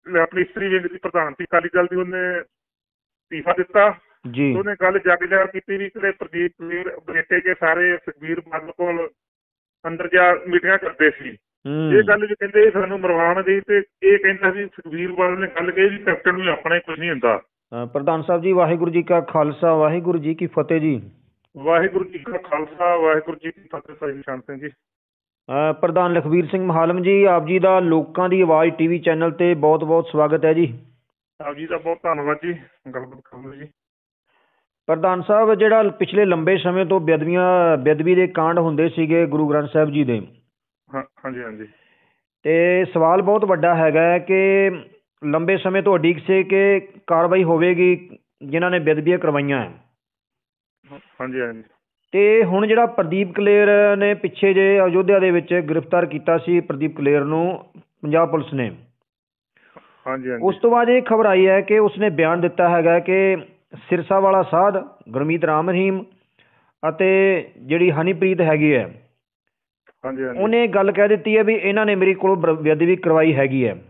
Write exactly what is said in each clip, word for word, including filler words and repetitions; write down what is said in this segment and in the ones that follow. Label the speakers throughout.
Speaker 1: ਆਪਣੀ ਇਸਤਰੀ ਵਿੰਗ ਦੀ ਪ੍ਰਧਾਨ ਸੀ ਅਕਾਲੀ ਦਲ ਦੀ, ਉਹਨੇ ਅਸਤੀਫਾ ਦਿੱਤਾ।
Speaker 2: ਜੀ
Speaker 1: ਉਹਨੇ ਗੱਲ ਜੱਗ ਜ਼ਾਹਰ ਕੀਤੀ ਵੀ ਕਿਤੇ ਪ੍ਰਦੀਪ ਕਲੀਰ ਬਰੇਟੇ ਕੇ ਸਾਰੇ ਸੁਖਬੀਰ ਬਾਦਲ ਕੋਲ ਅੰਦਰ ਜਾ ਮੀਟਿੰਗਾਂ ਕਰਦੇ ਸੀ। ਇਹ ਗੱਲ ਵੀ ਕਹਿੰਦੇ ਸਾਨੂੰ ਮਰਵਾਉਣ ਦੀ, ਤੇ ਇਹ ਕਹਿੰਦਾ ਵੀ ਸੁਖਬੀਰ ਬਾਦਲ ਨੇ ਗੱਲ ਕਹੀ ਵੀ ਕੈਪਟਨ ਨੂੰ ਆਪਣਾ ਕੁਝ ਨਹੀਂ ਹੁੰਦਾ।
Speaker 2: ਪ੍ਰਧਾਨ ਸਾਹਿਬ ਜੀ, ਵਾਹਿਗੁਰੂ ਜੀ ਕਾ ਖਾਲਸਾ ਵਾਹਿਗੁਰੂ ਜੀ ਕੀ ਫਤਿਹ ਜੀ।
Speaker 1: ਵਾਹਿਗੁਰੂ ਜੀ ਕਾ ਖਾਲਸਾ ਵਾਹਿਗੁਰੂ ਜੀ ਕੀ ਫਤਿਹ। ਭਾਈ ਨਿਸ਼ਾਨ ਸਿੰਘ ਜੀ।
Speaker 2: ਪ੍ਰਧਾਨ ਲਖਬੀਰ ਸਿੰਘ ਮਹਾਲਮ ਜੀ, ਆਪ ਜੀ ਦਾ ਲੋਕਾਂ ਦੀ ਆਵਾਜ਼ ਟੀਵੀ ਚੈਨਲ ਤੇ ਬਹੁਤ ਬਹੁਤ ਸਵਾਗਤ ਹੈ ਜੀ।
Speaker 1: ਆਪ ਜੀ ਦਾ ਬਹੁਤ ਧੰਨਵਾਦ ਜੀ, ਗੱਲਬਾਤ ਕਰਨ ਲਈ ਜੀ।
Speaker 2: ਪ੍ਰਧਾਨ ਸਾਹਿਬ, ਜਿਹੜਾ ਪਿਛਲੇ ਲੰਬੇ ਸਮੇਂ ਤੋਂ ਬੇਅਦਬੀਆਂ ਬੇਅਦਬੀ ਦੇ ਕਾਂਡ ਹੁੰਦੇ ਸੀਗੇ ਗੁਰੂ ਗ੍ਰੰਥ ਸਾਹਿਬ ਜੀ ਦੇ,
Speaker 1: ਹਾਂ ਹਾਂਜੀ ਹਾਂਜੀ,
Speaker 2: ਤੇ ਸਵਾਲ ਬਹੁਤ ਵੱਡਾ ਹੈਗਾ ਹੈ ਕਿ ਲੰਬੇ ਸਮੇਂ ਤੋਂ ਉਡੀਕ ਸੀ ਕਿ ਕਾਰਵਾਈ ਹੋਵੇਗੀ ਜਿਨ੍ਹਾਂ ਨੇ ਬੇਅਦਬੀਆਂ ਕਰਵਾਈਆਂ ਹੈ।
Speaker 1: ਹਾਂਜੀ ਹਾਂਜੀ।
Speaker 2: ਤੇ ਹੁਣ ਜਿਹੜਾ ਪ੍ਰਦੀਪ ਕਲੇਰ ਨੇ ਪਿੱਛੇ ਜੇ ਅਯੋਧਿਆ ਦੇ ਵਿੱਚ ਗ੍ਰਿਫਤਾਰ ਕੀਤਾ ਸੀ ਪ੍ਰਦੀਪ ਕਲੇਰ ਨੂੰ ਪੰਜਾਬ ਪੁਲਿਸ ਨੇ,
Speaker 1: ਹਾਂਜੀ ਹਾਂਜੀ,
Speaker 2: ਉਸ ਤੋਂ ਬਾਅਦ ਇਹ ਖਬਰ ਆਈ ਹੈ ਕਿ ਉਸਨੇ ਬਿਆਨ ਦਿੱਤਾ ਹੈਗਾ ਕਿ ਸਿਰਸਾ ਵਾਲਾ ਸਾਧ ਗੁਰਮੀਤ ਰਾਮ ਰਹੀਮ ਅਤੇ ਜਿਹੜੀ ਹਨੀਪ੍ਰੀਤ ਹੈਗੀ ਹੈ,
Speaker 1: ਹਾਂਜੀ ਹਾਂਜੀ,
Speaker 2: ਉਹਨੇ ਗੱਲ ਕਹਿ ਦਿੱਤੀ ਹੈ ਵੀ ਇਹਨਾਂ ਨੇ ਮੇਰੀ ਕੋਲੋਂ ਬੇਅਦਬੀ ਕਰਵਾਈ ਹੈਗੀ ਹੈ।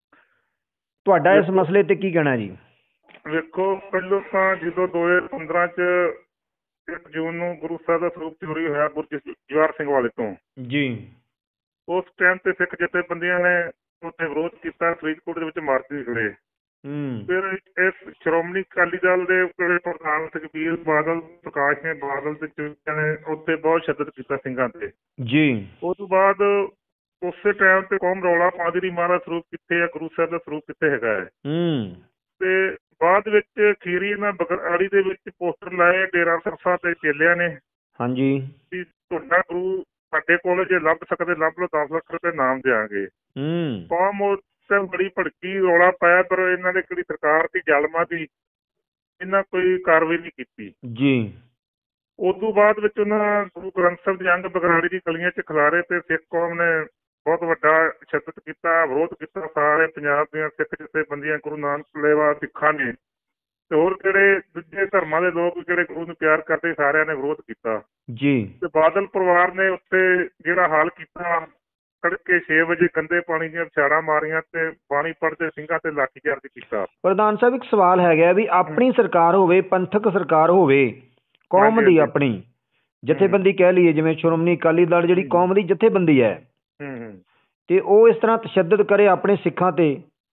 Speaker 2: ਤੁਹਾਡਾ ਇਸ ਮਸਲੇ ਤੇ ਕੀ ਕਹਿਣਾ ਜੀ?
Speaker 1: ਵੇਖੋ, ਪਹਿਲੋਂ ਤਾਂ ਜਦੋਂ ਦੋ ਹਜ਼ਾਰ ਪੰਦਰਾਂ ਚ ਇੱਕ ਜੂਨ ਨੂੰ ਗੁਰੂ ਸਾਹਿਬ ਦਾ ਸਰੂਪ ਚੋਰੀ ਹੋਇਆ ਜਵਾਹਰ ਸਿੰਘ ਵਾਲੇ ਤੋਂ
Speaker 2: ਜੀ,
Speaker 1: ਉਸ ਟਾਈਮ ਤੇ ਸਿੱਖ ਜਥੇਬੰਦੀਆਂ ਨੇ ਉੱਥੇ ਵਿਰੋਧ ਕੀਤਾ, ਫਰੀਦਕੋਟ ਦੇ ਵਿੱਚ ਮਾਰਚ ਨਿਕਲੇ। ਫਿਰ ਇਸ ਸ਼੍ਰੋਮਣੀ ਅਕਾਲੀ ਦਲ ਦੇ ਪ੍ਰਧਾਨ ਸੁਖਬੀਰ ਬਾਦਲ, ਪ੍ਰਕਾਸ਼ ਸਿੰਘ ਬਾਦਲ ਤੇ ਚੌਧਰੀ ਨੇ ਉੱਥੇ ਬਹੁਤ ਸ਼ਿੱਦਤ ਕੀਤਾ ਸਿੰਘਾਂ ਤੇ
Speaker 2: ਜੀ।
Speaker 1: ਉਸ ਤੋਂ ਬਾਅਦ ਉਸੇ ਟਾਈਮ ਤੇ ਕੌਮ ਰੌਲਾ ਪਾਉਂਦੀ ਰਹੀ ਮਹਾਰਾਜ ਸਰੂਪ ਕਿੱਥੇ ਹੈ, ਗੁਰੂ ਸਾਹਿਬ ਦਾ ਸਰੂਪ ਕਿੱਥੇ ਹੈਗਾ ਹੈ। ਤੇ ਬਾਅਦ ਵਿੱਚ ਖੀਰੀ ਇਹਨਾਂ ਬਗਰਾੜੀ ਦੇ ਵਿੱਚ ਪੋਸਟਰ ਲਾਏ ਡੇਰਾ ਸਰਸਾ ਤੇ ਚੇਲਿਆਂ ਨੇ, ਹਾਂਜੀ, ਵੀ ਤੁਹਾਡਾ ਗੁਰੂ ਸਾਡੇ ਕੋਲ ਜੇ ਲੱਭ ਸਕਦੇ ਲੱਭ ਲਓ, ਦਸ ਲੱਖ ਰੁਪਏ ਨਾਮ ਦਿਆਂਗੇ। ਕੌਮ ਉਸ ਟਾਈਮ ਬੜੀ ਭੜਕੀ, ਰੌਲਾ ਪਾਇਆ, ਪਰ ਇਹਨਾਂ ਨੇ ਕਿਹੜੀ ਸਰਕਾਰ ਦੀ ਜ਼ਾਲਮਾਂ ਦੀ ਇਹਨਾਂ ਕੋਈ ਕਾਰਵਾਈ ਨਹੀਂ ਕੀਤੀ ਜੀ। ਉਦੋਂ ਬਾਅਦ ਵਿੱਚ ਉਹਨਾਂ ਗੁਰੂ ਗ੍ਰੰਥ ਸਾਹਿਬ ਦੇ ਅੰਗ ਬਗਰਾੜੀ ਦੀ ਗਲੀਆਂ ਚ ਖਿਲਾਰੇ ਤੇ ਸਿੱਖ ਕੌਮ ਨੇ ਬਹੁਤ ਵੱਡਾ ਸ਼ਿੱਦਤ ਕੀਤਾ, ਵਿਰੋਧ ਕੀਤਾ। ਸਾਰੇ ਪੰਜਾਬ ਦੀਆਂ ਸਿੱਖ ਜਥੇਬੰਦੀਆਂ, ਗੁਰੂ ਨਾਨਕ ਲੇਵਾ ਸਿੱਖਾਂ ਨੇ ਤੇ ਹੋਰ ਕਿਹੜੇ ਦੂਜੇ ਧਰਮਾਂ ਦੇ ਲੋਕ ਜਿਹੜੇ ਗੁਰੂ ਨੂੰ ਪਿਆਰ ਕਰਦੇ, ਸਾਰਿਆਂ ਨੇ ਵਿਰੋਧ ਕੀਤਾ ਜੀ। ਤੇ ਬਾਦਲ ਪਰਿਵਾਰ ਨੇ ਉੱਥੇ ਜਿਹੜਾ ਹਾਲ ਕੀਤਾ, ਤੜਕੇ ਛੇ ਵਜੇ ਗੰਦੇ ਪਾਣੀ ਦੀਆਂ ਛਾੜਾਂ ਮਾਰੀਆਂ ਤੇ ਬਾਣੀ ਪੜ੍ਹਦੇ ਸਿੰਘਾਂ ਤੇ ਲਾਠੀਚਾਰਜ ਕੀਤਾ।
Speaker 2: ਪ੍ਰਧਾਨ ਸਾਹਿਬ, ਇੱਕ ਸਵਾਲ ਹੈਗਾ ਵੀ ਆਪਣੀ ਸਰਕਾਰ ਹੋਵੇ, ਪੰਥਕ ਸਰਕਾਰ ਹੋਵੇ, ਕੌਮ ਦੀ ਆਪਣੀ ਜਥੇਬੰਦੀ ਕਹਿ ਲਈਏ, ਜਿਵੇਂ ਸ਼੍ਰੋਮਣੀ ਅਕਾਲੀ ਦਲ ਜਿਹੜੀ ਕੌਮ ਦੀ ਜਥੇਬੰਦੀ ਹੈ, ਤੇ ਉਹ ਇਸ ਤਰ੍ਹਾਂ ਤਸ਼ੱਦਦ ਕਰੇ ਆਪਣੇ ਸਿੱਖਾਂ ਤੇ।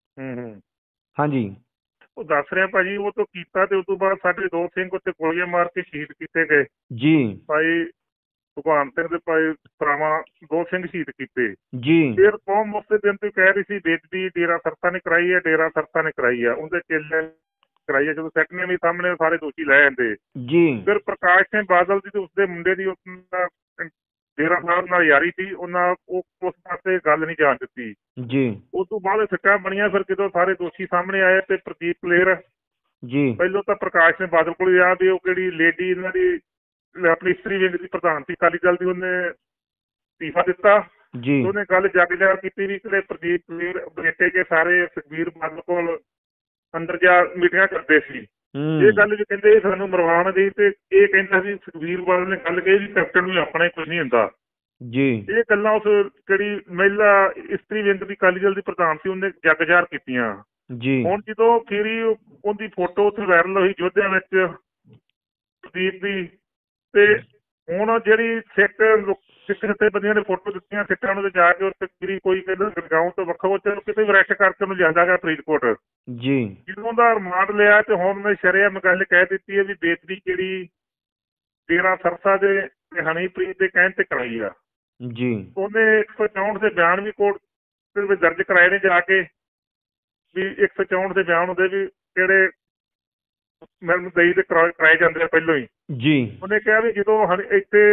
Speaker 2: ਹਾਂਜੀ,
Speaker 1: ਉਹ ਦੱਸ ਰਿਹਾ ਭਾਜੀ, ਉਹ ਤੋਂ ਕੀਤਾ ਤੇ ਉਸ ਤੋਂ ਬਾਅਦ ਸਾਡੇ ਦੋ ਸਿੰਘ ਉੱਥੇ ਗੋਲੀਆਂ ਮਾਰ ਕੇ ਸ਼ਹੀਦ ਕੀਤੇ ਗਏ ਜੀ। ਭਾਈ ਭਗਵਾਨ ਸਿੰਘ ਦੇ ਭਾਈ ਭਰਾਵਾਂ ਦੋ ਸਿੰਘ ਸ਼ਹੀਦ ਕੀਤੇ ਜੀ। ਫਿਰ ਕੌਮ ਉਸੇ ਦਿਨ ਤੋਂ ਕਹਿ ਰਹੀ ਸੀ ਬੇਦਬੀ ਡੇਰਾ ਸਰਸਾ ਨੇ ਕਰਾਈ ਹੈ, ਡੇਰਾ ਸਰਸਾ ਨੇ ਕਰਾਈ ਹੈ, ਉਹਦੇ ਚੇਲੇ ਕਰਾਈ ਹੈ। ਜਦੋਂ ਸੈਕਟਰੀ ਵੀ ਸਾਹਮਣੇ ਸਾਰੇ ਦੋਸ਼ੀ ਲੈ ਜਾਂਦੇ ਜੀ। ਫਿਰ ਪ੍ਰਕਾਸ਼ ਸਿੰਘ ਬਾਦਲ ਦੀ ਤੇ ਉਸਦੇ ਮੁੰਡੇ ਦੀ ਡੇਰਾ ਸਾਹਿਬ ਨਾਲ ਯਾਰੀ ਸੀ, ਉਹਨਾਂ ਉਹ ਉਸ ਪਾਸੇ ਗੱਲ ਨਹੀਂ ਜਾਣ ਦਿੱਤੀ ਜੀ। ਉਸ ਤੋਂ ਬਾਅਦ ਸਿੱਟਾਂ ਬਣੀਆਂ। ਫਿਰ ਜਦੋਂ ਸਾਰੇ ਦੋਸ਼ੀ ਸਾਹਮਣੇ ਆਏ ਤੇ ਪ੍ਰਦੀਪ ਕਲੇਰ ਜੀ, ਪਹਿਲੋਂ ਤਾਂ ਪ੍ਰਕਾਸ਼ ਸਿੰਘ ਬਾਦਲ ਕੋਲ ਆ ਵੀ ਉਹ ਕਿਹੜੀ ਲੇਡੀ ਇਹਨਾਂ ਦੀ ਆਪਣੀ ਇਸਤਰੀ ਵਿੰਗ ਦੀ ਪ੍ਰਧਾਨ ਸੀ ਅਕਾਲੀ ਦਲ ਦੀ, ਉਹਨੇ ਅਸਤੀਫਾ ਦਿੱਤਾ ਜੀ। ਉਹਨੇ ਗੱਲ ਜੱਗ ਜ਼ਾਹਰ ਕੀਤੀ ਵੀ ਕਿਤੇ ਪ੍ਰਦੀਪ ਕਲੇਰ ਬਰੇਟੇ ਕੇ ਸਾਰੇ ਸੁਖਬੀਰ ਬਾਦਲ ਕੋਲ ਅੰਦਰ ਜਾ ਮੀਟਿੰਗਾਂ ਕਰਦੇ ਸੀ। ਇਹ ਗੱਲ ਵੀ ਕਹਿੰਦੇ ਸਾਨੂੰ ਮਰਵਾਉਣ ਦੀ, ਤੇ ਇਹ ਕਹਿੰਦਾ ਵੀ ਸੁਖਬੀਰ ਬਾਦਲ ਨੇ ਗੱਲ ਕਹੀ ਵੀ ਕੈਪਟਨ ਨੂੰ ਆਪਣਾ ਕੁਝ ਨਹੀਂ ਹੁੰਦਾ ਜੀ। ਇਹ ਗੱਲਾਂ ਉਸ ਜਿਹੜੀ ਮਹਿਲਾ ਇਸਤਰੀ ਵਿੰਗ ਦੀ ਅਕਾਲੀ ਦਲ ਦੀ ਪ੍ਰਧਾਨ ਸੀ ਉਹਨੇ ਜੱਗ ਜ਼ਾਹਰ ਕੀਤੀਆਂ ਜੀ। ਹੁਣ ਜਦੋਂ ਖੀਰੀ ਉਹਦੀ ਫੋਟੋ ਉੱਥੇ ਵਾਇਰਲ ਹੋਈ ਯੋਧਿਆਂ ਵਿੱਚ ਪ੍ਰਦੀਪ ਦੀ, ਤੇ ਹੁਣ ਜਿਹੜੀ ਸਿੱਖ ਸਿੱਖ ਜਥੇਬੰਦੀਆਂ ਨੇ ਫੋਟੋ ਦਿੱਤੀਆਂ ਸਿੱਖਾਂ ਨੂੰ, ਤੇ ਜਾ ਕੇ ਉੱਥੇ ਖੀਰੀ ਕੋਈ ਕਹਿੰਦਾ ਗੜਗਾਉਂ ਤੋਂ ਵੱਖੋ ਚਲੋ ਕਿਤੇ ਵੀ ਅਰੈਸਟ ਕਰਕੇ ਉਹਨੂੰ ਲਿਆਂਦਾ ਗਿਆ ਫਰੀਦਕੋਟ ਜੀ। ਜਦੋਂ ਦਾ ਰਿਮਾਂਡ ਲਿਆ ਤੇ ਹੁਣ ਮੈਂ ਸ਼ਰੇਆਮ ਗੱਲ ਕਹਿ ਦਿੱਤੀ ਹੈ ਵੀ ਬੇਦਬੀ ਜਿਹੜੀ ਡੇਰਾ ਸਰਸਾ ਦੇ ਹਨੀਪ੍ਰੀਤ ਦੇ ਕਹਿਣ ਤੇ ਕਰਾਈ ਆ ਜੀ। ਉਹਨੇ ਇੱਕ ਸੌ ਚੌਂਹਠ ਦੇ ਬਿਆਨ ਵੀ ਕੋਰਟ ਦੇ ਵਿੱਚ ਦਰਜ ਕਰਾਏ ਨੇ ਜਾ ਕੇ, ਵੀ ਇੱਕ ਸੌ ਚੌਂਹਠ ਦੇ ਬਿਆਨ ਹੁੰਦੇ ਵੀ ਕਿਹੜੇ ਮੈਨੂੰ ਦਈ ਤੇ ਕਰਾਏ ਜਾਂਦੇ ਆ ਪਹਿਲੋਂ ਹੀ ਜੀ। ਉਹਨੇ ਕਿਹਾ ਵੀ ਜਦੋਂ ਇੱਥੇ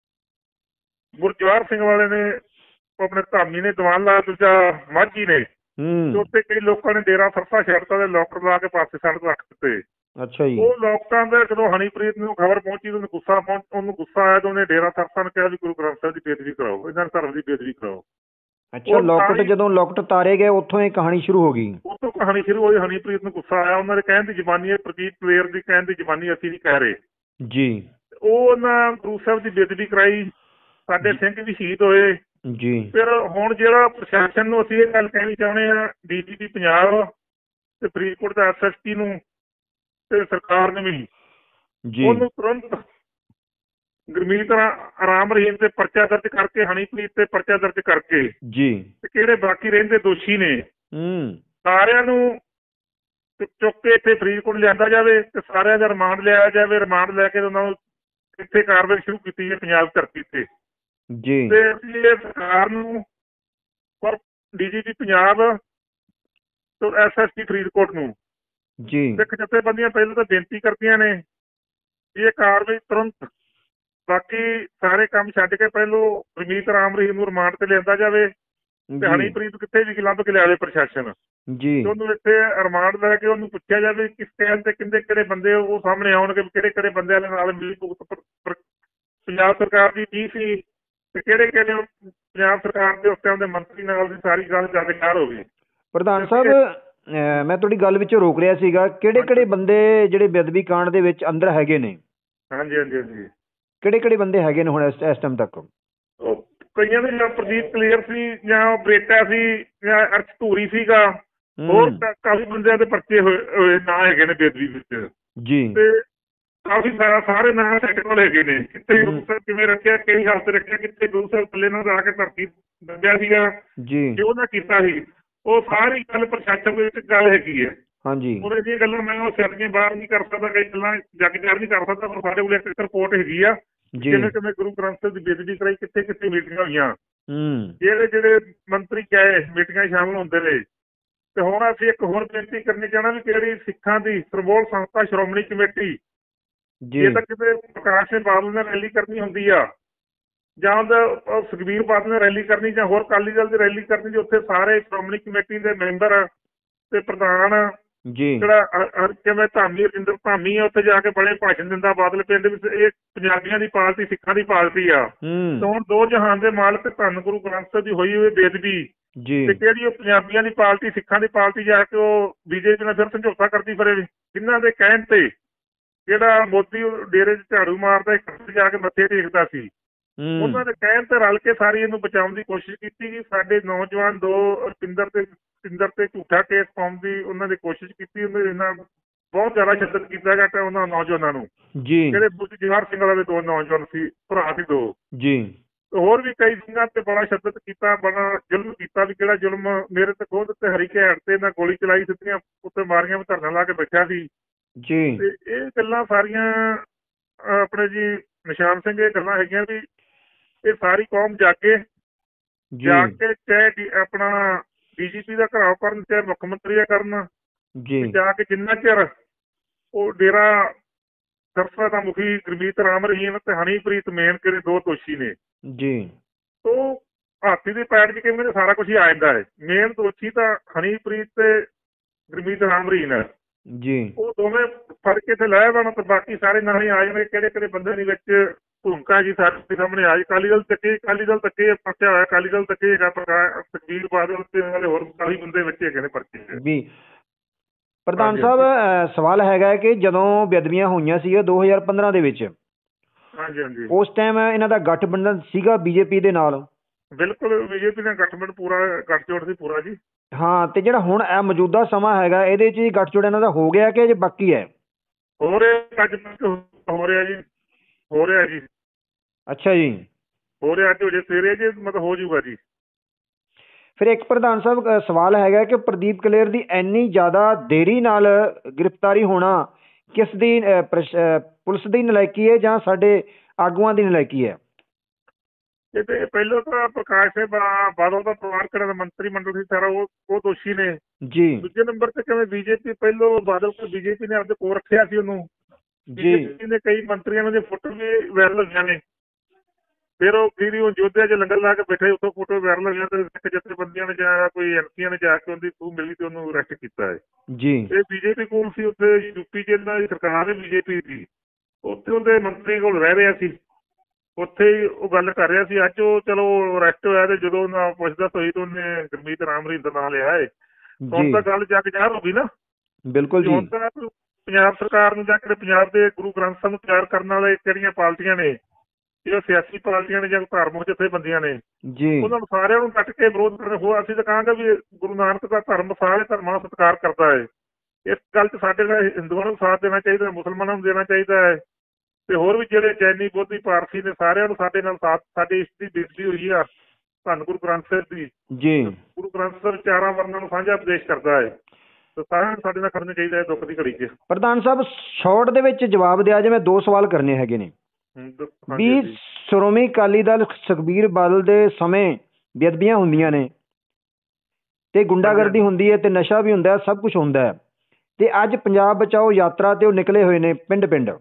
Speaker 1: ਗੁਰਜਵਾਰ ਸਿੰਘ ਵਾਲੇ ਨੇ ਆਪਣੇ ਧਾਮੀ ਨੇ ਦੀਵਾਨ ਲਾ, ਦੂਜਾ ਮਾਝੀ ਨੇ, ਉੱਥੇ ਕਈ ਲੋਕਾਂ ਨੇ ਡੇਰਾ ਸਰਸਾ ਛੱਡਤਾ ਤੇ ਲੋਕਰ ਲਾ ਕੇ ਪਾਸੇ ਸੜਕ ਰੱਖ ਦਿੱਤੇ। ਅੱਛਾ ਜੀ। ਉਹ ਲੋਕਾਂ ਦਾ ਜਦੋਂ ਹਨੀਪ੍ਰੀਤ ਨੂੰ ਖਬਰ ਪਹੁੰਚੀ, ਉਹਨੂੰ ਗੁੱਸਾ ਪਹੁੰਚ ਉਹਨੂੰ ਗੁੱਸਾ ਆਇਆ ਤੇ ਉਹਨੇ ਡੇਰਾ ਸਰਸਾ ਨੂੰ ਕਿਹਾ ਵੀ ਗੁਰੂ ਗ੍ਰੰਥ ਸਾਹਿਬ ਦੀ ਬੇਦਬੀ ਕਰਾਓ, ਇਹਨਾਂ ਧਰਮ ਦੀ ਬੇਦਬੀ ਕਰਾਓ। ਅੱਛਾ, ਲੋਕਟ ਜਦੋਂ ਲੋਕਟ ਤਾਰੇ ਗਏ ਉੱਥੋਂ ਇਹ ਕਹਾਣੀ ਸ਼ੁਰੂ ਹੋ ਗਈ। ਉੱਥੋਂ ਕਹਾਣੀ ਸ਼ੁਰੂ ਹੋਈ। ਹਨੀਪ੍ਰੀਤ ਨੂੰ ਗੁੱਸਾ ਆਇਆ, ਉਹਨਾਂ ਦੇ ਕਹਿਣ ਦੀ ਜ਼ਬਾਨੀ ਹੈ, ਪ੍ਰਦੀਪ ਕਲੇਰ ਦੀ ਕਹਿਣ ਦੀ ਜ਼ਬਾਨੀ ਅਸੀਂ ਨਹੀਂ ਕਹਿ ਰਹੇ ਜੀ। ਉਹ ਉਹਨਾਂ ਗੁਰੂ ਸਾਹਿਬ ਦੀ ਬੇਦਬੀ ਕਰਾਈ, ਸਾਡੇ ਸਿੰਘ ਵੀ ਸ਼ਹੀਦ ਹੋਏ
Speaker 2: ਜੀ।
Speaker 1: ਫਿਰ ਹੁਣ ਜਿਹੜਾ ਪ੍ਰਸ਼ਾਸਨ ਨੂੰ ਅਸੀਂ ਇਹ ਗੱਲ ਕਹਿਣੀ ਚਾਹੁੰਦੇ ਹਾਂ, ਡੀ ਜੀ ਪੀ ਪੰਜਾਬ ਤੇ ਫਰੀਦਕੋਟ ਦਾ ਐਸ ਐਸ ਪੀ ਨੂੰ ਤੇ ਸਰਕਾਰ ਨੇ ਵੀ, ਉਹਨੂੰ ਤੁਰੰਤ ਗੁਰਮੀਤ ਰਾਮ ਰਹੀਮ ਤੇ ਪਰਚਾ ਦਰਜ ਕਰਕੇ, ਹਨੀਪ੍ਰੀਤ ਤੇ ਪਰਚਾ ਦਰਜ ਕਰਕੇ
Speaker 2: ਜੀ,
Speaker 1: ਤੇ ਕਿਹੜੇ ਬਾਕੀ ਰਹਿੰਦੇ ਦੋਸ਼ੀ ਨੇ
Speaker 2: ਹੂੰ
Speaker 1: ਸਾਰਿਆਂ ਨੂੰ ਚੁੱਕ ਕੇ ਇੱਥੇ ਫਰੀਦਕੋਟ ਲਿਆਂਦਾ ਜਾਵੇ ਤੇ ਸਾਰਿਆਂ ਦਾ ਰਿਮਾਂਡ ਲਿਆਇਆ ਜਾਵੇ। ਰਿਮਾਂਡ ਲੈ ਕੇ ਉਹਨਾਂ ਨੂੰ ਇੱਥੇ ਕਾਰਵਾਈ ਸ਼ੁਰੂ ਕੀਤੀ ਹੈ ਪੰਜਾਬ ਧਰਤੀ ਤੇ।
Speaker 2: ਜੀ,
Speaker 1: ਤੇ ਅਸੀਂ ਇਹ ਸਰਕਾਰ ਨੂੰ ਔਰ ਡੀ ਜੀ ਪੀ ਪੰਜਾਬ ਤੇ ਐਸ ਐਸ ਪੀ ਫਰੀਦਕੋਟ ਨੂੰ
Speaker 2: ਜੀ,
Speaker 1: ਸਿੱਖ ਜਥੇਬੰਦੀਆਂ ਪਹਿਲਾਂ ਤਾਂ ਬੇਨਤੀ ਕਰਦੀਆਂ ਨੇ ਕਿ ਇਹ ਕਾਰਵਾਈ ਤੁਰੰਤ, ਬਾਕੀ ਸਾਰੇ ਕੰਮ ਛੱਡ ਕੇ ਪਹਿਲੋਂ ਗੁਰਮੀਤ ਰਾਮ ਰਹੀਮ ਨੂੰ ਰਿਮਾਂਡ ਤੇ ਲਿਆਂਦਾ ਜਾਵੇ ਤੇ ਹਨੀਪ੍ਰੀਤ ਕਿੱਥੇ ਵੀ ਲੱਭ ਕੇ ਲਿਆਵੇ ਪ੍ਰਸ਼ਾਸਨ
Speaker 2: ਜੀ,
Speaker 1: ਉਹਨੂੰ ਇੱਥੇ ਰਿਮਾਂਡ ਲੈ ਕੇ ਉਹਨੂੰ ਪੁੱਛਿਆ ਜਾਵੇ ਕਿਸ ਟਾਈਮ ਤੇ ਕਿੰਨੇ ਕਿਹੜੇ ਬੰਦੇ ਉਹ ਸਾਹਮਣੇ ਆਉਣਗੇ, ਕਿਹੜੇ ਕਿਹੜੇ ਬੰਦਿਆਂ ਦੇ ਨਾਲ ਮਿਲੀ ਭੁਗਤ ਪੰਜਾਬ ਸਰਕਾਰ ਦੀ ਕੀ ਸੀ ਤੇ ਕਿਹੜੇ ਕਿਹੜੇ ਪੰਜਾਬ ਸਰਕਾਰ ਦੇ ਉਸ ਟਾਈਮ ਦੇ ਮੰਤਰੀ ਨਾਲ ਦੀ ਸਾਰੀ ਗੱਲ ਜਾਣਕਾਰ ਹੋ ਗਈ।
Speaker 2: ਪ੍ਰਧਾਨ ਸਾਹਿਬ ਮੈਂ ਤੁਹਾਡੀ ਗੱਲ ਵਿੱਚ ਰੋਕ ਰਿਹਾ ਸੀਗਾ, ਕਿਹੜੇ ਕਿਹੜੇ ਬੰਦੇ ਜਿਹੜੇ ਬੇਅਦਬੀ ਕਾਂਡ ਦੇ ਵਿੱਚ ਅੰਦਰ ਹੈਗੇ ਨੇ?
Speaker 1: ਹਾਂਜੀ ਹਾਂਜੀ ਹਾਂਜੀ
Speaker 2: ਕਿਹੜੇ ਕਿਹੜੇ ਬੰਦੇ ਹੈਗੇ ਨੇ ਹੁਣ ਇਸ ਇਸ ਟਾਈਮ ਤੱਕ?
Speaker 1: ਉਹ ਕਈਆਂ ਦੇ ਜਾਂ ਪ੍ਰਦੀਪ ਕਲੀਅਰ ਸੀ, ਜਾਂ ਬਰੇਟਾ ਸੀ, ਜਾਂ ਅਰਸ਼ ਧੂਰੀ ਸੀਗਾ, ਹੋਰ ਕਾਫੀ ਬੰਦਿਆਂ ਦੇ ਪਰਚੇ ਹੋਏ ਨਾਂ ਹੈਗੇ ਨੇ ਬੇਅਦਬੀ ਵਿੱਚ
Speaker 2: ਜੀ।
Speaker 1: ਤੇ ਕਾਫੀ ਸਾਰਾ ਸਾਰੇ ਨਾਂ ਸਾਡੇ ਕੋਲ ਹੈਗੇ ਨੇ, ਕਿੱਥੇ ਗੁਰੂ ਸਾਹਿਬ ਕਿਵੇਂ ਰੱਖਿਆ, ਕਿਹੜੀ ਹਾਲਤ ਰੱਖਿਆ, ਕਿੱਥੇ ਗੁਰੂ ਸਾਹਿਬ ਥੱਲੇ ਨਾਲ ਜਾ ਕੇ ਧਰਤੀ ਦੱਬਿਆ ਸੀਗਾ
Speaker 2: ਜੀ,
Speaker 1: ਜੋ ਉਹਦਾ ਕੀਤਾ ਸੀ, ਉਹ ਸਾਰੀ ਗੱਲ ਪ੍ਰਸ਼ਾਸਨ ਦੇ ਵਿੱਚ ਗੱਲ ਹੈਗੀ ਹੈ।
Speaker 2: ਹਾਂਜੀ,
Speaker 1: ਉਹਦੇ ਦੀਆਂ ਗੱਲਾਂ ਮੈਂ ਉਹ ਸਿਰ ਦੀਆਂ ਬਾਹਰ ਨਹੀਂ ਕਰ ਸਕਦਾ, ਕਈ ਗੱਲਾਂ ਜੱਗ ਜਾਰ ਨਹੀਂ ਕਰ ਸਕਦਾ, ਪਰ ਸਾਡੇ ਕੋਲ ਇੱਕ ਰਿਪੋਰਟ ਹੈਗੀ ਆ ਕਿਵੇਂ ਕਿਵੇਂ ਗੁਰੂ ਗ੍ਰੰਥ ਸਾਹਿਬ ਦੀ ਬੇਅਦਬੀ ਕਰਾਈ, ਕਿੱਥੇ ਕਿੱਥੇ ਮੀਟਿੰਗਾਂ ਹੋਈਆਂ, ਜਿਹੜੇ ਜਿਹੜੇ ਮੰਤਰੀ ਗਏ ਮੀਟਿੰਗਾਂ ਸ਼ਾਮਲ ਹੁੰਦੇ ਨੇ। ਤੇ ਹੁਣ ਅਸੀਂ ਇੱਕ ਹੋਰ ਬੇਨਤੀ ਕਰਨੀ ਚਾਹੁੰਦਾ ਵੀ ਕਿਹੜੀ ਸਿੱਖਾਂ ਦੀ ਸਰਬੋਲ ਸੰਸਥਾ ਸ਼੍ਰੋਮਣੀ ਕਮੇਟੀ, ਜੇ ਤਾਂ ਕਿਤੇ ਪ੍ਰਕਾਸ਼ ਸਿੰਘ ਬਾਦਲ ਨੇ ਰੈਲੀ ਕਰਨੀ ਹੁੰਦੀ ਆ, ਜਾਂ ਉਹਦਾ ਸੁਖਬੀਰ ਬਾਦਲ ਨੇ ਰੈਲੀ ਕਰਨੀ, ਜਾਂ ਹੋਰ ਅਕਾਲੀ ਦਲ ਦੀ ਰੈਲੀ ਕਰਨੀ, ਜੇ ਉੱਥੇ ਸਾਰੇ ਸ਼੍ਰੋਮਣੀ ਕਮੇਟੀ ਦੇ ਮੈਂਬਰ ਤੇ ਪ੍ਰਧਾਨ ਜਿਹੜਾ ਕਿਵੇਂ ਧਾਮੀ ਰਜਿੰਦਰ ਧਾਮੀ ਆ, ਉੱਥੇ ਜਾ ਕੇ ਬੜੇ ਭਾਸ਼ਣ ਦਿੰਦਾ ਬਾਦਲ ਪਿੰਡ ਵਿੱਚ, ਇਹ ਪੰਜਾਬੀਆਂ ਦੀ ਪਾਰਟੀ, ਸਿੱਖਾਂ ਦੀ ਪਾਰਟੀ ਆ। ਤੇ ਹੁਣ ਦੋ ਜਹਾਨ ਦੇ ਮਾਲਕ ਧੰਨ ਗੁਰੂ ਗ੍ਰੰਥ ਸਾਹਿਬ ਦੀ ਹੋਈ ਹੋਈ ਬੇਅਦਬੀ ਤੇ ਕਿਹੜੀ ਉਹ ਪੰਜਾਬੀਆਂ ਦੀ ਪਾਰਟੀ, ਸਿੱਖਾਂ ਦੀ ਪਾਰਟੀ ਜਾ ਕੇ ਉਹ ਬੀਜੇਪੀ ਨਾਲ ਫਿਰ ਸਮਝੌਤਾ ਕਰਦੀ ਫਿਰੇ, ਜਿਨ੍ਹਾਂ ਦੇ ਕਹਿਣ ਤੇ ਜਿਹੜਾ ਮੋਦੀ ਡੇਰੇ 'ਚ ਝਾੜੂ ਮਾਰਦਾ ਜਾ ਕੇ ਮੱਥੇ ਟੇਕਦਾ ਸੀ, ਉਹਨਾਂ ਦੇ ਕਹਿਣ ਤੇ ਰਲ ਕੇ ਸਾਰੀ ਇਹਨੂੰ ਬਚਾਉਣ ਦੀ ਕੋਸ਼ਿਸ਼ ਕੀਤੀ ਗਈ। ਸਾਡੇ ਨੌਜਵਾਨ ਦੋ ਰੁਪਿੰਦਰ ਤੇ ਰੁਪਿੰਦਰ ਤੇ ਝੂਠਾ ਕੇਸ ਪਾਉਣ ਦੀ ਉਹਨਾਂ ਨੇ ਕੋਸ਼ਿਸ਼ ਕੀਤੀ, ਉਹਨਾਂ ਬਹੁਤ ਜ਼ਿਆਦਾ ਸ਼ਿੱਦਤ ਕੀਤਾ ਗਿਆ ਤੇ ਉਹਨਾਂ ਨੌਜਵਾਨਾਂ ਨੂੰ, ਜਿਹੜੇ ਜਵਾਹਰ ਸਿੰਘ ਵਾਲੇ ਦੇ ਦੋ ਨੌਜਵਾਨ ਸੀ, ਭਰਾ ਸੀ ਦੋ ਜੀ, ਹੋਰ ਵੀ ਕਈ ਸਿੰਘਾਂ ਤੇ ਬੜਾ ਸ਼ਿੱਦਤ ਕੀਤਾ, ਬੜਾ ਜ਼ੁਲਮ ਕੀਤਾ, ਵੀ ਜਿਹੜਾ ਜ਼ੁਲਮ ਮੇਰੇ ਤੇ ਖੁਦ ਤੇ ਹਰੀਕੇ ਹੈਡ ਤੇ ਨਾ ਗੋਲੀ ਚਲਾਈ, ਸਿੱਧੀਆਂ ਉੱਤੇ ਮਾਰੀਆਂ, ਵੀ ਧਰਨਾ ਲਾ ਕੇ ਬੈਠਿਆ ਸੀ ਜੀ। ਤੇ ਇਹ ਗੱਲਾਂ ਸਾਰੀਆਂ ਆਪਣੇ ਜੀ ਨਿਸ਼ਾਨ ਸਿੰਘ, ਇਹ ਗੱਲਾਂ ਹੈਗੀਆਂ ਵੀ ਇਹ ਸਾਰੀ ਕੌਮ ਜਾਗੇ, ਜਾ ਕੇ ਚਾਹੇ ਆਪਣਾ ਡੀ ਜੀ ਪੀ ਦਾ ਘਰਾਓ ਕਰਨ, ਚਾਹੇ ਮੁੱਖ ਮੰਤਰੀ ਦਾ ਕਰਨ, ਜਾ ਕੇ ਜਿੰਨਾ ਚਿਰ ਉਹ ਡੇਰਾ ਸਰਸਾ ਦਾ ਮੁਖੀ ਗੁਰਮੀਤ ਰਾਮ ਰਹੀਮ ਤੇ ਹਨੀਪ੍ਰੀਤ ਮੇਨ ਕਿਹੜੇ ਦੋ ਦੋਸ਼ੀ ਨੇ ਜੀ, ਉਹ ਹਾਥੀ ਦੇ ਪੈਰ 'ਚ ਕਿਵੇਂ ਸਾਰਾ ਕੁਛ ਹੀ ਆ ਜਾਂਦਾ ਹੈ। ਮੇਨ ਦੋਸ਼ੀ ਤਾਂ ਹਨੀਪ੍ਰੀਤ ਤੇ ਗੁਰਮੀਤ ਰਾਮ ਰਹੀਮ ਹੈ ਜੀ, ਉਹ ਦੋਵੇਂ ਫੜ ਕੇ ਤੇ ਲੈ ਬਣ, ਤੇ ਬਾਕੀ ਸਾਰੇ ਨਾਲ ਹੀ ਆ ਜਾਣਗੇ। ਕਿਹੜੇ ਕਿਹੜੇ ਬੰਦੇ ਦੇ ਵਿੱਚ ਭੂਮਿਕਾ ਜੀ ਸਾਡੇ ਸਾਹਮਣੇ ਆਈ। ਅਕਾਲੀ ਦਲ ਤੱਕੇ ਅਕਾਲੀ ਦਲ ਤੱਕੇ ਪਰਚਾ ਹੋਇਆ, ਅਕਾਲੀ ਦਲ ਤੱਕੇ ਹੈਗਾ, ਸੁਖਬੀਰ ਬਾਦਲ ਤੇ ਨਾਲੇ ਹੋਰ ਕਾਫੀ ਬੰਦੇ ਵਿੱਚ ਹੈਗੇ ਨੇ ਪਰਚੇ ਵੀ। ਪ੍ਰਧਾਨ ਸਾਹਿਬ ਸਵਾਲ ਹੈਗਾ ਕਿ ਜਦੋਂ ਬੇਅਦਬੀਆਂ ਹੋਈਆਂ ਸੀ ਦੋ ਹਜ਼ਾਰ ਪੰਦਰਾਂ ਦੇ ਵਿੱਚ, ਹਾਂਜੀ ਹਾਂਜੀ, ਉਸ ਟਾਈਮ ਇਹਨਾਂ ਦਾ ਗਠਬੰਧਨ ਸੀਗਾ ਬੀਜੇਪੀ ਦੇ ਨਾਲ? ਬਿਲਕੁਲ, ਬੀਜੇਪੀ ਦਾ ਗਠਬੰਧਨ ਪੂਰਾ ਗੱਠਜੋੜ ਸੀ ਪੂਰਾ ਜੀ। ਹਾਂ, ਤੇ ਜਿਹੜਾ ਹੁਣ ਇਹ ਮੌਜੂਦਾ ਸਮਾਂ ਹੈਗਾ ਇਹਦੇ 'ਚ ਗੱਠਜੋੜ ਇਹਨਾਂ ਦਾ ਹੋ ਗਿਆ ਕਿ ਅਜੇ ਬਾਕੀ ਹੈ? ਹੋ ਰਿਹਾ, ਅੱਜ ਹੋ ਰਿਹਾ ਜੀ, ਹੋ ਰਿਹਾ ਜੀ। ਅੱਛਾ ਜੀ, ਹੋ ਰਿਹਾ, ਅੱਜ ਹੋ ਜੇ ਸਵੇਰੇ ਜੇ ਮਤਲਬ ਹੋ ਜਾਊਗਾ ਜੀ। ਫਿਰ ਇੱਕ ਪ੍ਰਧਾਨ ਸਾਹਿਬ ਸਵਾਲ ਹੈਗਾ ਕਿ ਪ੍ਰਦੀਪ ਕਲੇਰ ਦੀ ਇੰਨੀ ਜ਼ਿਆਦਾ ਦੇਰੀ ਨਾਲ ਗ੍ਰਿਫਤਾਰੀ ਹੋਣਾ ਕਿਸ ਦੀ ਪੁਲਿਸ ਦੀ ਨਲਾਇਕੀ ਹੈ ਜਾਂ ਸਾਡੇ ਆਗੂਆਂ ਦੀ ਨਲਾਇਕੀ ਹੈ? ਇਹ ਤੇ ਪਹਿਲਾਂ ਤਾਂ ਪ੍ਰਕਾਸ਼ ਸਿੰਘ ਬਾਦਲ ਦਾ ਪਰਿਵਾਰ ਕਿਹੜਾ ਦਾ ਮੰਤਰੀ ਮੰਡਲ ਸੀ ਸਾਰਾ, ਉਹ ਉਹ ਦੋਸ਼ੀ ਨੇ ਜੀ। ਦੂਜੇ ਨੰਬਰ ਤੇ ਕਿਵੇਂ ਬੀਜੇਪੀ ਪਹਿਲੋਂ ਬਾਦਲ ਬੀਜੇਪੀ ਨੇ ਆਪਦੇ ਕੋਲ ਰੱਖਿਆ ਸੀ ਉਹਨੂੰ ਜੀ, ਨੇ ਕਈ ਮੰਤਰੀਆਂ ਦੀਆਂ ਫੋਟੋ ਵੀ ਵਾਇਰਲ ਹੋਈਆਂ ਨੇ। ਫਿਰ ਉਹ ਕਿਹੜੀ ਉਹ ਯੋਧਿਆ 'ਚ ਲੰਗਰ ਲਾ ਕੇ ਬੈਠੇ, ਉੱਥੋਂ ਫੋਟੋ ਵਾਇਰਲ ਹੋਈਆਂ ਤੇ ਸਿੱਖ ਜਥੇਬੰਦੀਆਂ ਨੇ ਜਾਂ ਕੋਈ ਐਮਪੀਆਂ ਨੇ ਜਾ ਕੇ ਉਹਦੀ ਖੂਹ ਮਿਲੀ ਤੇ ਉਹਨੂੰ ਅਰੈਸਟ ਕੀਤਾ ਹੈ ਜੀ। ਇਹ ਬੀਜੇਪੀ ਕੋਲ ਸੀ, ਉੱਥੇ ਯੂਪੀ 'ਚ ਇਹਨਾਂ ਦੀ ਸਰਕਾਰ ਹੈ ਬੀਜੇਪੀ ਦੀ, ਉੱਥੇ ਉਹਦੇ ਮੰਤਰੀ ਕੋਲ ਰਹਿ ਰਿਹਾ ਸੀ, ਉੱਥੇ ਹੀ ਉਹ ਗੱਲ ਕਰ ਰਿਹਾ ਸੀ। ਅੱਜ ਉਹ ਚਲੋ ਅਰੈਸਟ ਹੋਇਆ ਤੇ ਜਦੋਂ ਉਹਨਾਂ ਪੁੱਛਦਾ ਹੋਈ ਤਾਂ ਉਹਨੇ ਗੁਰਮੀਤ ਰਾਮ ਰਹੀਮ ਦਾ ਨਾਂ ਲਿਆ ਹੈ। ਹੁਣ ਤਾਂ ਗੱਲ ਜੱਗ ਜ਼ਾਹਰ ਹੋ ਗਈ ਨਾ। ਬਿਲਕੁਲ ਜੀ, ਹੁਣ ਤਾਂ ਪੰਜਾਬ ਸਰਕਾਰ ਨੂੰ ਜਾਂ ਕਿਹੜੇ ਪੰਜਾਬ ਦੇ ਗੁਰੂ ਗ੍ਰੰਥ ਸਾਹਿਬ ਨੂੰ ਤਿਆਰ ਕਰਨ ਵਾਲੇ ਕਿਹੜੀਆਂ ਪਾਰਟੀਆਂ ਨੇ, ਜੋ ਸਿਆਸੀ ਪਾਰਟੀਆਂ ਨੇ ਜਾਂ ਧਾਰਮਿਕ ਜਥੇਬੰਦੀਆਂ ਨੇ
Speaker 2: ਜੀ
Speaker 1: ਉਹਨਾਂ ਨੂੰ ਸਾਰਿਆਂ ਨੂੰ ਕੱਟ ਕੇ ਵਿਰੋਧ ਕਰਨ। ਹੋ ਅਸੀਂ ਤਾਂ ਕਹਾਂਗੇ ਵੀ ਗੁਰੂ ਨਾਨਕ ਦਾ ਧਰਮ ਸਾਰੇ ਧਰਮਾਂ ਦਾ ਸਤਿਕਾਰ ਕਰਦਾ ਹੈ। ਇਸ ਗੱਲ 'ਚ ਸਾਡੇ ਨਾਲ ਹਿੰਦੂਆਂ ਨੂੰ ਸਾਥ ਦੇਣਾ ਚਾਹੀਦਾ, ਮੁਸਲਮਾਨਾਂ ਨੂੰ ਦੇਣਾ ਚਾਹੀਦਾ ਹੈ, ਤੇ ਹੋਰ ਵੀ ਜਿਹੜੇ ਜੈਨੀ ਬੋਧੀ ਪਾਰਸੀ ਨੇ ਸਾਰਿਆਂ ਨੂੰ ਸਾਡੇ ਨਾਲ ਸਾਥ। ਸਾਡੇ ਇਸ ਦੀ ਬੇਨਤੀ ਹੋਈ ਆ ਧੰਨ ਗੁਰੂ ਗ੍ਰੰਥ ਸਾਹਿਬ ਦੀ ਜੀ। ਗੁਰੂ ਗ੍ਰੰਥ ਸਾਹਿਬ ਚਾਰਾਂ ਵਰਨਾਂ ਨੂੰ ਸਾਂਝਾ ਉਪਦੇਸ਼ ਕਰਦਾ ਹੈ, ਤੇ ਸਾਰਿਆਂ ਨੂੰ ਸਾਡੇ ਨਾਲ ਖੜਨਾ ਚਾਹੀਦਾ ਹੈ ਦੁੱਖ ਦੀ ਘੜੀ 'ਚ।
Speaker 2: ਪ੍ਰਧਾਨ ਸਾਹਿਬ ਸ਼ਾਰਟ ਦੇ ਵਿੱਚ ਜਵਾਬ ਦਿਆ ਜੇ, ਮੈਂ ਦੋ ਸਵਾਲ ਕਰਨੇ ਹੈਗੇ ਨੇ ਵੀ ਸ਼੍ਰੋਮਣੀ ਅਕਾਲੀ ਦਲ ਸੁਖਬੀਰ ਬਾਦਲ ਦੇ ਸਮੇਂ ਬੇਅਦਬੀਆਂ ਹੁੰਦੀਆਂ ਨੇ ਤੇ ਗੁੰਡਾਗਰਦੀ ਹੁੰਦੀ ਹੈ ਤੇ ਨਸ਼ਾ ਵੀ ਹੁੰਦਾ, ਸਭ ਕੁਝ ਹੁੰਦਾ ਹੈ, ਤੇ ਅੱਜ ਪੰਜਾਬ ਬਚਾਓ ਯਾਤਰਾ ਤੇ ਉਹ ਨਿਕਲੇ ਹੋਏ ਨੇ ਪਿੰਡ ਪਿੰਡ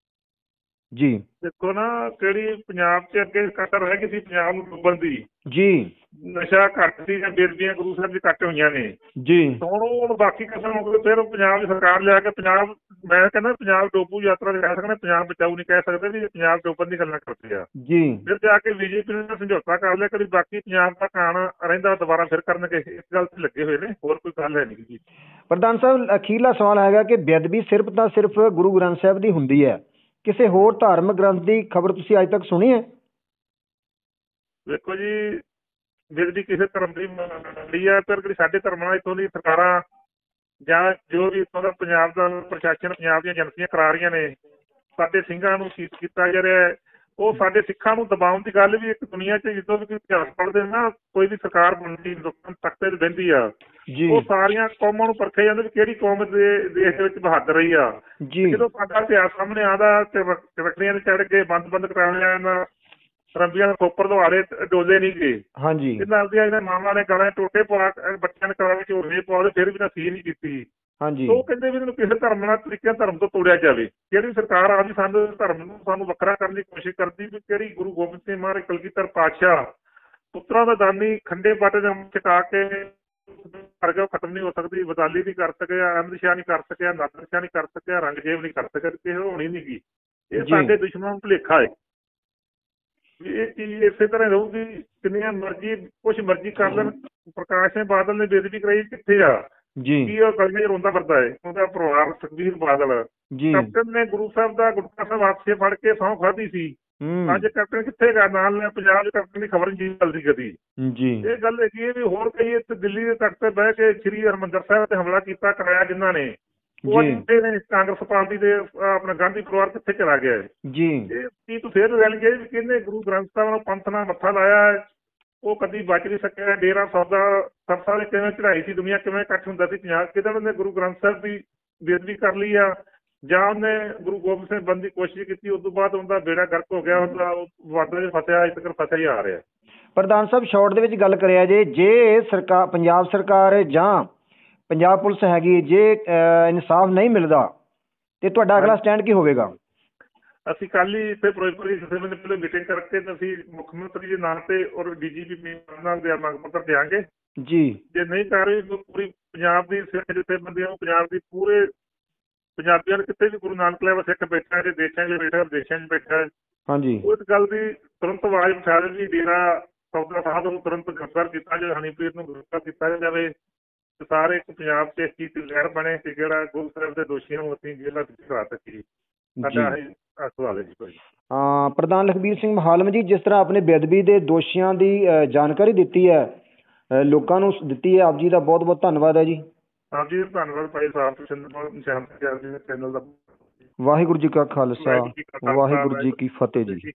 Speaker 2: ਜੀ। ਦੇਖੋ ਨਾ ਕਿਹੜੀ ਪੰਜਾਬ 'ਚ ਅੱਗੇ ਕਟਰ ਰਹਿ ਗਈ ਸੀ ਪੰਜਾਬ ਨੂੰ ਡੁੱਬਣ ਦੀ ਜੀ। ਨਸ਼ਾ ਘੱਟ ਸੀ ਜਾਂ ਬੇਅਦਬੀਆਂ ਗੁਰੂ ਸਾਹਿਬ ਦੀ ਘੱਟ ਹੋਈਆਂ ਨੇ ਜੀ। ਹੁਣ ਹੁਣ ਬਾਕੀ ਕਸਮ ਹੋ ਗਏ, ਫਿਰ ਪੰਜਾਬ ਦੀ ਸਰਕਾਰ ਲਿਆ ਕੇ ਪੰਜਾਬ, ਮੈਂ ਕਹਿੰਦਾ ਪੰਜਾਬ ਡੋਬੂ ਯਾਤਰਾ ਕਹਿ ਸਕਦੇ, ਪੰਜਾਬ ਬਚਾਊ ਨਹੀਂ ਕਹਿ ਸਕਦੇ ਵੀ ਪੰਜਾਬ ਡੋਬਣ ਦੀ ਗੱਲਾਂ ਕਰਦੇ ਆ ਜੀ। ਫਿਰ ਜਾ ਕੇ ਬੀਜੇਪੀ ਨੇ ਸਮਝੌਤਾ ਕਰ ਲਿਆ, ਕਦੀ ਬਾਕੀ ਪੰਜਾਬ ਦਾ ਕਾਣ ਰਹਿੰਦਾ ਦੁਬਾਰਾ ਫਿਰ ਕਰਨਗੇ। ਇਸ ਗੱਲ 'ਤੇ ਲੱਗੇ ਹੋਏ ਨੇ, ਹੋਰ ਕੋਈ ਗੱਲ ਹੈ ਨਹੀਂ ਜੀ। ਪ੍ਰਧਾਨ ਸਾਹਿਬ ਅਖੀਰਲਾ ਸਵਾਲ ਹੈਗਾ ਕਿ ਬੇਅਦਬੀ ਸਿਰਫ ਤਾਂ ਸਿਰਫ ਗੁਰੂ ਗ੍ਰੰਥ ਸਾਹਿਬ ਦੀ ਹੁੰਦੀ ਹੈ, ਕਿਸੇ ਹੋਰ ਧਾਰਮਿਕ ਗ੍ਰੰਥ ਦੀ ਖਬਰ ਤੁਸੀਂ ਅੱਜ ਤੱਕ ਸੁਣੀ ਹੈ? ਵੇਖੋ ਜੀ ਬੇਅਦਬੀ ਕਿਸੇ ਧਰਮ ਦੀ ਮੰਨਦੀ ਹੈ, ਪਰ ਜਿਹੜੀ ਸਾਡੇ ਧਰਮਾਂ ਇੱਥੋਂ ਦੀ ਸਰਕਾਰਾਂ ਜਾਂ ਜੋ ਵੀ ਇੱਥੋਂ ਦਾ ਪੰਜਾਬ ਦਾ ਪ੍ਰਸ਼ਾਸਨ, ਪੰਜਾਬ ਦੀਆਂ ਏਜੰਸੀਆਂ ਕਰਾ ਰਹੀਆਂ ਨੇ, ਸਾਡੇ ਸਿੰਘਾਂ ਨੂੰ ਸ਼ਹੀਦ ਕੀਤਾ ਜਾ ਰਿਹਾ ਹੈ, ਉਹ ਸਾਡੇ ਸਿੱਖਾਂ ਨੂੰ ਦਬਾਉਣ ਦੀ ਗੱਲ ਵੀ ਇੱਕ ਦੁਨੀਆ 'ਚ ਜਦੋਂ ਵੀ ਕੋਈ ਇਤਿਹਾਸ ਪੜ੍ਹਦੇ ਨਾ, ਕੋਈ ਵੀ ਸਰਕਾਰ ਬਣਦੀ ਲੋਕਾਂ ਤਖਤੇ 'ਤੇ ਬਹਿੰਦੀ ਆ, ਉਹ ਸਾਰੀਆਂ ਕੌਮਾਂ ਨੂੰ ਪਰਖਿਆ ਜਾਂਦਾ ਵੀ ਕਿਹੜੀ ਕੌਮ ਦੇ ਦੇਸ਼ ਦੇ ਵਿੱਚ ਬਹਾਦਰ ਰਹੀ ਆ। ਜਦੋਂ ਸਾਡਾ ਇਤਿਹਾਸ ਸਾਹਮਣੇ ਆਉਂਦਾ ਤੇ ਰੱਖੜੀਆਂ 'ਤੇ ਚੜ੍ਹ ਕੇ ਬੰਦ ਬੰਦ ਕਰਾ ਲਿਆ, ਰੰਬੀਆਂ ਦੇ ਖੋਪਰ ਦੁਆਰੇ ਡੋਲੇ ਨਹੀਂ ਗਏ ਹਾਂਜੀ। ਇਹਨਾਂ ਦੀਆਂ ਇਹਨਾਂ ਮਾਵਾਂ ਨੇ ਗਲਾਂ ਟੋਟੇ ਪਾ ਬੱਚਿਆਂ ਨੇ ਕਰਾ ਕੇ ਝੋਲੇ ਪਾ ਫਿਰ ਵੀ ਨਸੀਹ ਨਹੀਂ ਕੀਤੀ ਹਾਂਜੀ। ਉਹ ਕਹਿੰਦੇ ਵੀ ਇਹਨੂੰ ਕਿਸੇ ਧਰਮ ਨਾਲ ਤਰੀਕੇ ਧਰਮ ਤੋਂ ਤੋੜਿਆ ਜਾਵੇ। ਜਿਹੜੀ ਸਰਕਾਰ ਆ ਵੀ ਸਾਨੂੰ ਧਰਮ ਨੂੰ ਸਾਨੂੰ ਵੱਖਰਾ ਕਰਨ ਦੀ ਕੋਸ਼ਿਸ਼ ਕਰਦੀ ਵੀ ਕਿਹੜੀ ਗੁਰੂ ਗੋਬਿੰਦ ਸਿੰਘ ਮਹਾਰਾਜ ਕਲਗੀਧਰ ਪਾਤਸ਼ਾਹ ਪੁੱਤਰਾਂ ਦਾ ਦਾਨੀ ਖੰਡੇ ਬਾਟੇ ਦੇ ਚਕਾ ਕੇ ਕਰਕੇ ਉਹ ਖਤਮ ਨਹੀਂ ਹੋ ਸਕਦੀ। ਬਦਾਲੀ ਨਹੀਂ ਕਰ ਸਕਿਆ, ਅਹਿਮਦ ਸ਼ਾਹ ਨਹੀਂ ਕਰ ਸਕਿਆ, ਨਾਦਰ ਸ਼ਾਹ ਨਹੀਂ ਕਰ ਸਕਿਆ, ਰੰਗਜੇਬ ਨਹੀਂ ਕਰ ਸਕਿਆ, ਕਿਸੇ ਹੋਣੀ ਨਹੀਂ ਗੀ। ਇਹ ਸਾਡੇ ਦੁਸ਼ਮਣਾਂ ਨੂੰ ਭੁਲੇਖਾ ਹੈ। ਇਹ ਚੀਜ਼ ਇਸੇ ਤਰ੍ਹਾਂ ਰਹੂਗੀ, ਕਿੰਨੀਆਂ ਮਰਜ਼ੀ ਕੁਛ ਮਰਜ਼ੀ ਕਰ ਲੈਣ। ਪ੍ਰਕਾਸ਼ ਸਿੰਘ ਬਾਦਲ ਨੇ ਬੇਦਬੀ ਕਰਾਈ, ਕਿੱਥੇ ਆ ਜੀ? ਕੀ ਉਹ ਗਲੀਆਂ 'ਚ ਰੋਂਦਾ ਫਿਰਦਾ ਹੈ? ਉਹਦਾ ਪਰਿਵਾਰ ਸੁਖਬੀਰ ਬਾਦਲ ਕੈਪਟਨ ਨੇ ਗੁਰੂ ਸਾਹਿਬ ਦਾ ਗੁਟਕਾ ਸਾਹਿਬ ਹਾਦਸੇ ਫੜ ਕੇ ਸਹੁੰ ਖਾਧੀ ਸੀ। ਅੱਜ ਕੈਪਟਨ ਕਿੱਥੇ ਗਾ? ਨਾਲ ਨੇ ਪੰਜਾਬ ਦੇ ਕੈਪਟਨ ਦੀ ਖਬਰ ਨਹੀਂ ਚੱਲਦੀ ਕਦੀ ਜੀ। ਇਹ ਗੱਲ ਹੈਗੀ ਹੈ ਵੀ ਹੋਰ ਕਈ ਇੱਥੇ ਦਿੱਲੀ ਦੇ ਤਖਤ ਤੇ ਬਹਿ ਕੇ ਸ੍ਰੀ ਹਰਿਮੰਦਰ ਸਾਹਿਬ ਤੇ ਹਮਲਾ ਕੀਤਾ ਕਰਾਇਆ ਜਿਨ੍ਹਾਂ ਨੇ, ਉਹ ਨੇ ਕਾਂਗਰਸ ਪਾਰਟੀ ਦੇ ਆਪਣਾ ਗਾਂਧੀ ਪਰਿਵਾਰ ਕਿੱਥੇ ਚਲਾ ਗਿਆ ਹੈ ਜੀ। ਇਹ ਕੀ ਤੂੰ ਫਿਰ ਗੱਲ ਗਏ ਵੀ ਕਹਿੰਦੇ ਗੁਰੂ ਗ੍ਰੰਥ ਸਾਹਿਬ ਨੂੰ ਪੰਥ ਨਾਲ ਮੱਥਾ ਲਾਇਆ ਹੈ, ਉਹ ਕਦੀ ਬਚ ਨਹੀਂ ਸਕਿਆ। ਡੇਰਾ ਸੌਦਾ ਸਰਸਾ ਦੇ ਕਿਵੇਂ ਚੜਾਈ ਸੀ, ਦੁਨੀਆ ਕਿਵੇਂ ਇਕੱਠ ਹੁੰਦਾ ਸੀ ਪੰਜਾਬ, ਕਿਤੇ ਉਹਨੇ ਗੁਰੂ ਗ੍ਰੰਥ ਸਾਹਿਬ ਦੀ ਬੇਅਦਬੀ ਕਰ ਲਈ ਆ, ਜਾਂ ਉਹਨੇ ਗੁਰੂ ਗੋਬਿੰਦ ਸਿੰਘ ਬਣਨ ਦੀ ਕੋਸ਼ਿਸ਼ ਕੀਤੀ, ਉਸ ਤੋਂ ਬਾਅਦ ਉਹਦਾ ਬੇੜਾ ਗਰਕ ਹੋ ਗਿਆ, ਉਹਦਾ ਵਾਟਰ 'ਚ ਫਸਿਆ, ਅਜੇ ਤੱਕ ਫਸਿਆ ਹੀ ਆ ਰਿਹਾ। ਪ੍ਰਧਾਨ ਸਾਹਿਬ ਸ਼ਾਰਟ ਦੇ ਵਿੱਚ ਗੱਲ ਕਰਿਆ ਜੇ, ਜੇ ਸਰਕਾਰ ਪੰਜਾਬ ਸਰਕਾਰ ਜਾਂ ਪੰਜਾਬ ਪੁਲਿਸ ਹੈਗੀ, ਜੇ ਇਨਸਾਫ ਨਹੀਂ ਮਿਲਦਾ ਤੇ ਤੁਹਾਡਾ ਅਗਲਾ ਸਟੈਂਡ ਕੀ ਹੋਵੇਗਾ? ਅਸੀਂ ਕੱਲ ਹੀ ਇੱਥੇ ਫਿਰੋਜ਼ਪੁਰ ਦੀ ਪਹਿਲੇ ਮੀਟਿੰਗ ਕਰਕੇ ਅਸੀਂ ਮੁੱਖ ਮੰਤਰੀ ਦੇ ਨਾਂ ਤੇ ਔਰ ਡੀ ਜੀ ਪੀ ਨਾਲ ਮੰਗ ਪੱਤਰ ਦਿਆਂਗੇ ਜੀ। ਜੇ ਨਹੀਂ ਕਰ ਰਹੀ ਪੂਰੀ ਪੰਜਾਬ ਦੀ ਸਿੱਖ ਜਥੇਬੰਦੀਆਂ ਨੂੰ, ਪੰਜਾਬ ਦੀ ਪੂਰੇ ਪੰਜਾਬੀਆਂ ਨੂੰ, ਕਿਤੇ ਵੀ ਗੁਰੂ ਨਾਨਕ ਲੈਵਲ ਸਿੱਖ ਬੈਠਾ ਹੈ, ਦੇਸ਼ਾਂ 'ਚ ਬੈਠਾ, ਵਿਦੇਸ਼ਾਂ 'ਚ ਬੈਠਾ ਹੈ ਹਾਂਜੀ, ਉਸ ਗੱਲ ਦੀ ਤੁਰੰਤ ਆਵਾਜ਼ ਉਠਾ ਦੇਣੀ। ਡੇਰਾ ਸੌਦਾ ਸਾਹਿਬ ਨੂੰ ਤੁਰੰਤ ਗ੍ਰਿਫਤਾਰ ਕੀਤਾ ਜਾਵੇ, ਹਨੀਪ੍ਰੀਤ ਨੂੰ ਗ੍ਰਿਫਤਾਰ ਕੀਤਾ ਜਾਵੇ, ਸਾਰੇ ਪੰਜਾਬ 'ਚ ਇਸ ਚੀਜ਼ ਦੀ ਲਹਿਰ ਬਣੇ ਕਿ ਜਿਹੜਾ ਗੁਰੂ ਸਾਹਿਬ ਦੇ ਦੋਸ਼ੀਆਂ ਨੂੰ ਅਸੀਂ ਜੇਲ੍ਹਾਂ 'ਚ ਕਰਾ ਸਕੀਏ। ਸਾਡਾ ਇਹ ਸਵਾਲ ਹੈ ਜੀ ਭਾਈ। ਹਾਂ ਪ੍ਰਧਾਨ ਲਖਬੀਰ ਸਿੰਘ ਮਹਾਲਮ ਜੀ, ਜਿਸ ਤਰ੍ਹਾਂ ਆਪਣੇ ਬੇਅਦਬੀ ਦੇ ਦੋਸ਼ੀਆਂ ਦੀ ਜਾਣਕਾਰੀ ਦਿੱਤੀ ਹੈ, ਲੋਕਾਂ ਨੂੰ ਦਿੱਤੀ ਹੈ, ਆਪ ਜੀ ਦਾ ਬਹੁਤ ਬਹੁਤ ਧੰਨਵਾਦ ਹੈ ਜੀ। ਆਪ ਜੀ ਦਾ ਧੰਨਵਾਦ ਭਾਈ ਸਾਹਿਬ ਚੈਨਲ ਦਾ। ਵਾਹਿਗੁਰੂ ਜੀ ਕਾ ਖਾਲਸਾ, ਵਾਹਿਗੁਰੂ ਜੀ ਕੀ ਫਤਿਹ ਜੀ।